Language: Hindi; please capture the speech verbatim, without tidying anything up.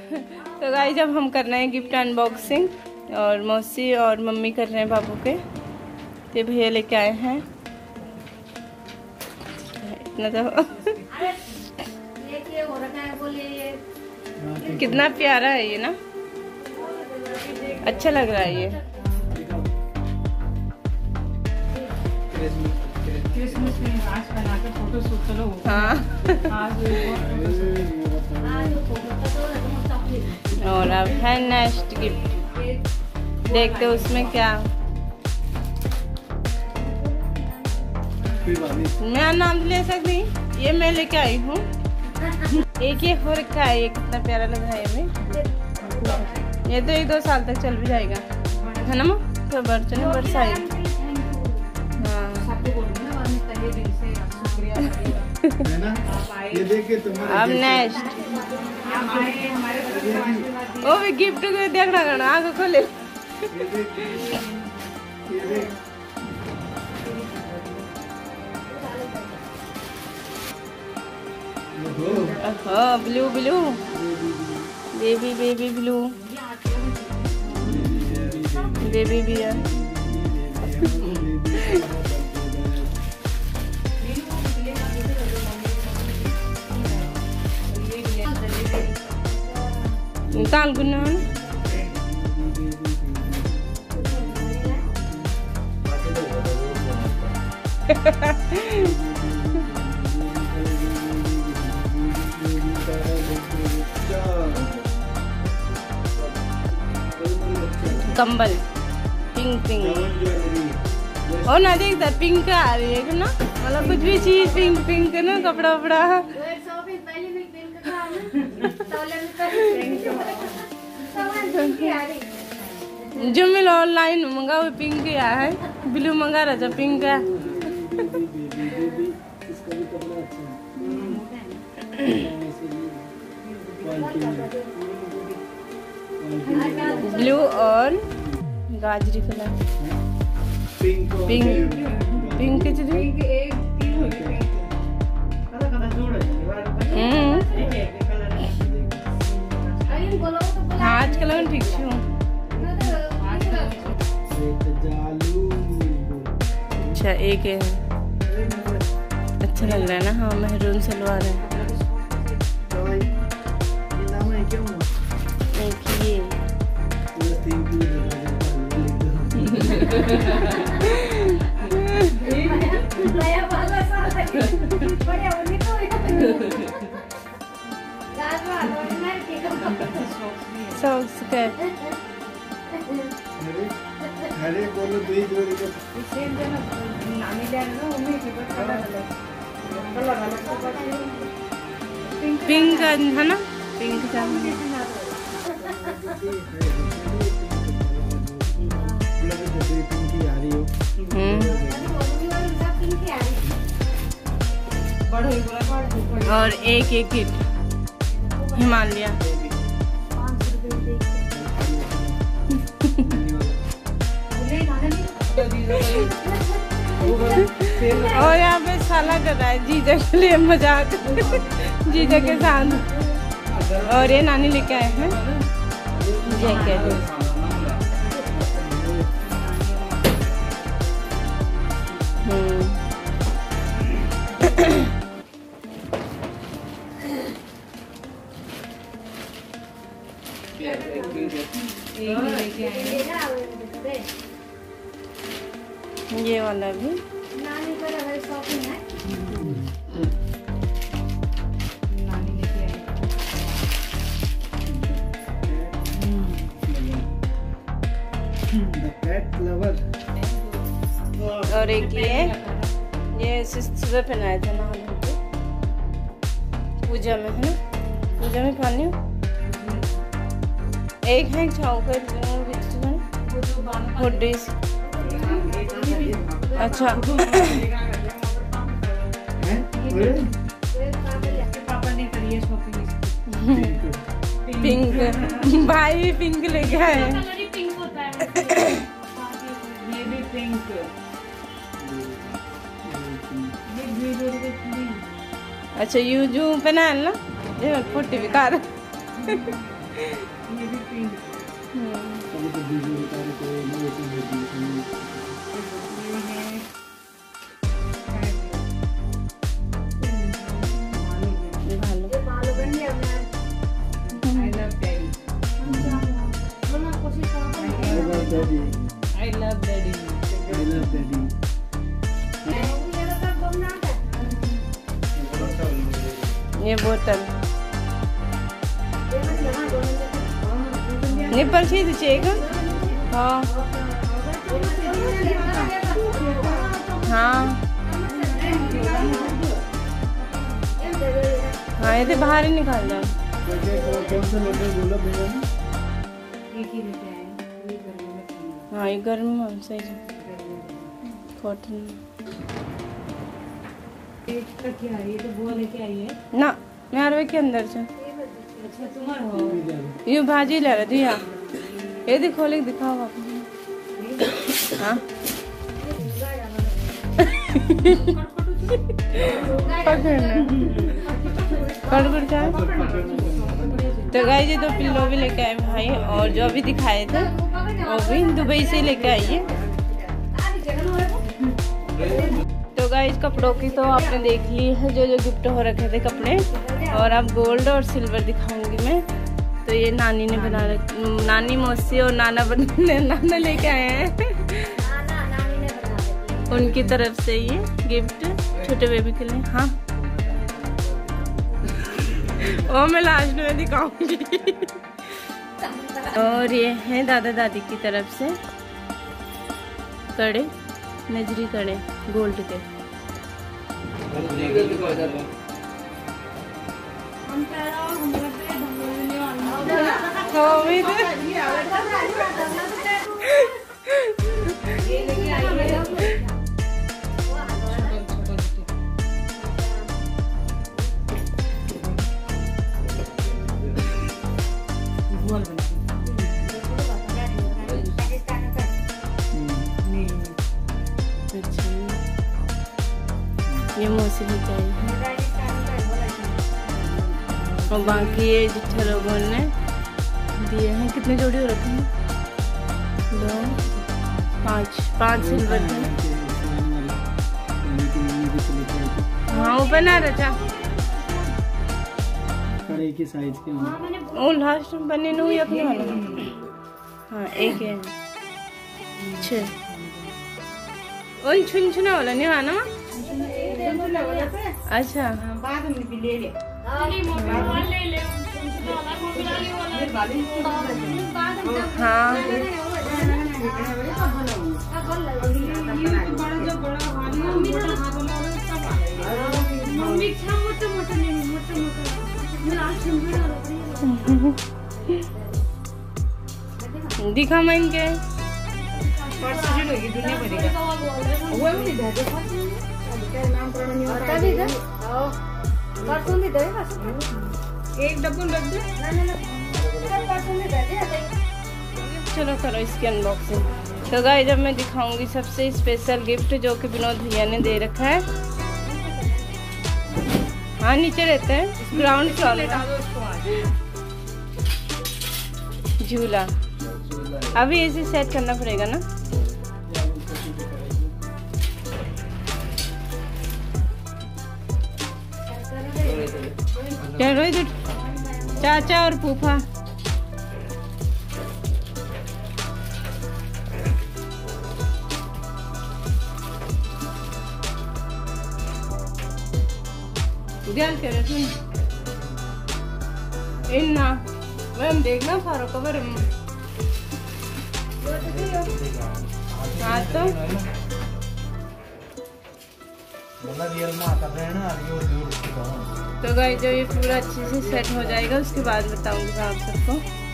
तो गाइस जब हम कर रहे हैं गिफ्ट अनबॉक्सिंग और मौसी और मम्मी कर रहे हैं बाबू के, तो भैया लेके आए हैं इतना तो कितना प्यारा है ये ना, अच्छा लग रहा है ये। हाँ और अब है नेक्स्ट गिफ्ट, देखते उसमें क्या। मैं नाम ले सकती, ये मैं लेके आई हूँ। एक ये हो रखा है, ये कितना प्यारा लग रहा है ये। ये तो एक दो साल तक चल भी जाएगा, है ना माँ? तो बर्तन बरसाई। हाँ अब नेक्स्ट ओ भी गिफ्ट को देखना करना आगे खोले। हाँ blue blue baby baby blue baby भी है। ताल गुना कंबल पिंक पिंक और ना देखता पिंक आ रही है ना, मतलब कुछ भी चीज पिंक पिंक ना, कपड़ा वपड़ा। जो मिला ऑनलाइन मंगा वो पिंक आया है, ब्लू मंगा रहा था पिंक का। ब्लू और गाजरी कलर पिंक पिंक पिंक हाँ आजकल मैं ठीक हूँ। अच्छा एक है, अच्छा लग रहा है ना। हाँ मेहरून सलवार है। एक ये सॉक्स का अरे बोलो दो ही जोड़ी को सेम देना नानी जान ना उन्हीं के कलर कलर पिंक है ना, पिंक का और एक एक किट हिमालय। और यहाँ पे साला कर रहा है जीजा के लिए मजाक जीजा के साथ। और ये नानी लेके आए हैं जैकेट। ये वाला भी नानी पर हमारी शॉपिंग है। नानी लेके आई द कैट लवर। और एक ये ये सुबह पहनाया था ना पूजा में, है ना? पूजा में पहनी हूँ। एक है छाऊकर हुडी। अच्छा पापा ने करी है शॉपिंग पिंक, भाई भी पिंक लेके आए हैं। पिंक होता है ये भी पिंक। अच्छा यू जू पहना ना, ये फोटी भी कार ये भी पिंक। कभी तो बीजू उतारे तो ये तो ये भी ये है भालो I love daddy. I love daddy. I love daddy. I love daddy. ये बोतल निप्पल सीधी चाहिए हाँ हाँ हाँ ये तो बाहर ही निकाल दो। कौन सा लेते बोला भैया? एक ही लेते आए ये गर्मी में ठंडा। हाँ ये गर्म में सही कॉटन एक का क्या है? ये तो वो लेके आई है ना मैं अरवे के अंदर से अच्छा तुम्हारा हो यूँ भाजी ले रहा थी यहाँ ये देखो खोले दिखाओ आप हाँ पकड़ना चाहे तो गाइस ये दो पिल्लो भी लेके आए भाई और जो अभी दिखाए थे वो भी दुबई से लेके आई है। तो गाइस कपड़ों की तो आपने देख ली है जो जो गिफ्ट हो रखे थे कपड़े और अब गोल्ड और सिल्वर दिखाऊंगी मैं। तो ये नानी ने बना रखी नानी मौसी और नाना बन नाना लेके आए हैं उनकी तरफ से ये गिफ्ट छोटे बेबी के लिए। हाँ और मैं लास्ट में दिखाऊंगी। और ये है दादा दादी की तरफ से कड़े नजरी कड़े गोल्ड के। ये मौसी लेके आई है और बाकी ये जिठा लोगों ने दिए हैं। कितने जोड़ी हो रखे हैं? दो पाँच पाँच सिल्वर के। हाँ वो बना रहा एक ही साइज के वो लास्ट में बने नु अपने वाला। हाँ एक है छः उन छुन छुना वाला नहीं आना। अच्छा बाद में भी ले ले हाँ दिखा मैं इनके एक डब्बू रख दे। चलो करो इसकी अनबॉक्सिंग। तो गाइस जब मैं दिखाऊंगी सबसे स्पेशल गिफ्ट जो कि विनोद भैया ने दे रखा है। हाँ नीचे रहते हैं ग्राउंड फ्लोर झूला। अभी इसे सेट करना पड़ेगा ना। चलो चाचा और फूफा इन्ना मैम देखना फारो कबर हाँ तो तो गाइस जो ये पूरा अच्छे से सेट हो जाएगा उसके बाद बताऊंगी आप सबको।